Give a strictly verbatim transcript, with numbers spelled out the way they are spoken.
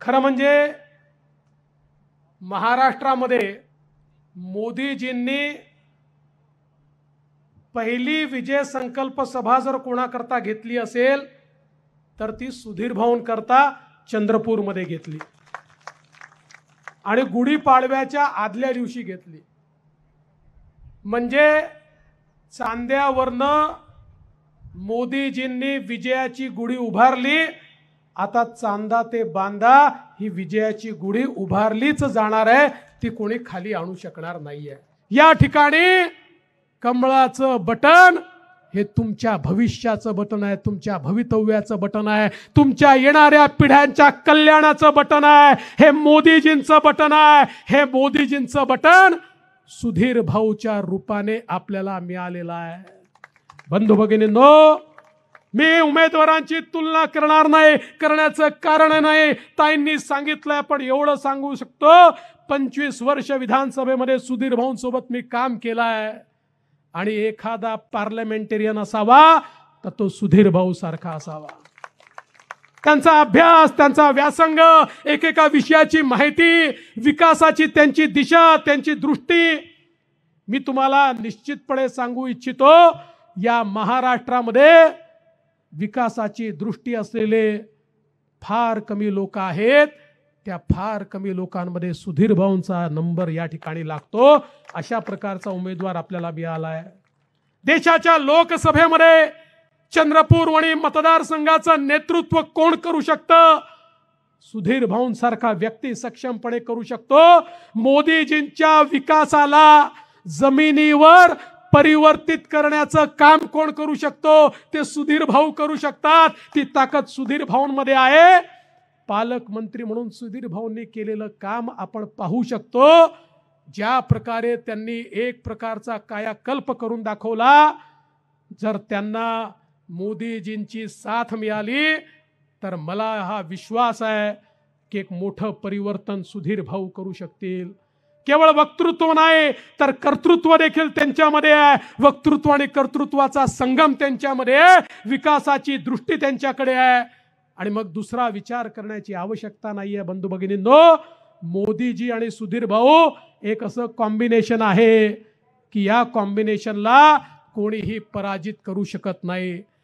खरं म्हणजे महाराष्ट्रामध्ये मोदीजींनी पहिली विजय संकल्प सभा जर कोणाकरता घेतली असेल तर ती सुधीर भाऊंकरता चंद्रपूरमध्ये घेतली आणि गुढीपाडव्याच्या आदल्या दिवशी घेतली। म्हणजे चांद्यावरनं मोदीजींनी विजयाची गुढी उभारली। आता चांदा ते बांदा ही विजयाची गुढी उभारलीच जाणार आहे, ती कोणी खाली आणू शकणार नाहीये। या ठिकाणी कमळाचं बटन हे तुमच्या भविष्याचं बटन आहे, तुमच्या भवितव्याचं बटन आहे, तुमच्या येणाऱ्या पिढ्यांच्या कल्याणाचं बटन आहे, हे मोदीजींचं बटन आहे। हे मोदीजींचं बटन सुधीर भाऊच्या रूपाने आपल्याला मिळालेलं आहे। बंधू भगिनींनो, मी उमेदवारांची तुलना करणार नाही, करण्याचं कारण नाही, ताईंनी सांगितलंय, पण एवढं सांगू शकतो पंचवीस वर्ष विधानसभेमध्ये सुधीर भाऊंसोबत मी काम केलंय आणि एखादा पार्लमेंटेरियन असावा तर तो सुधीर भाऊ सारखा असावा। त्यांचा अभ्यास, त्यांचा व्यासंग, एकेका विषयाची माहिती, विकासाची त्यांची दिशा, त्यांची दृष्टी मी तुम्हाला निश्चितपणे सांगू इच्छितो, या महाराष्ट्रामध्ये विकासाची दृष्टी असलेले फार कमी लोक आहेत। त्या फार कमी लोकांमध्ये सुधीर भाऊंचा नंबर या ठिकाणी लागतो। अशा प्रकारचा उमेदवार आपल्याला मिळाला आहे। देशाच्या लोकसभेमध्ये चंद्रपूर मतदारसंघाचं नेतृत्व कोण करू शकतं? सुधीर भाऊंसारखा व्यक्ती सक्षमपणे करू शकतो। मोदीजींच्या विकासाला जमिनीवर परिवर्तित करण्याचं काम कोण करू शकतो? ते सुधीर भाऊ करू शकतात। ती ताकद सुधीर भाऊंमध्ये आहे। पालकमंत्री म्हणून सुधीर भाऊंनी केलेलं काम आपण पाहू शकतो। ज्या प्रकारे त्यांनी एक प्रकारचा कायाकल्प करून दाखवला, जर त्यांना मोदीजींची साथ मिळाली तर मला हा विश्वास आहे की एक मोठं परिवर्तन सुधीर भाऊ करू शकतील। केवळ वक्तृत्व नाही तर कर्तृत्व देखील त्यांच्यामध्ये आहे। वक्तृत्व आणि कर्तृत्वाचा संगम त्यांच्यामध्ये आहे। विकासाची दृष्टी त्यांच्याकडे आहे आणि मग दुसरा विचार करण्याची आवश्यकता नाहीये। बंधू भगिनींनो, मोदीजी आणि सुधीर भाऊ एक असं कॉम्बिनेशन आहे की या कॉम्बिनेशनला कोणीही पराजित करू शकत नाही।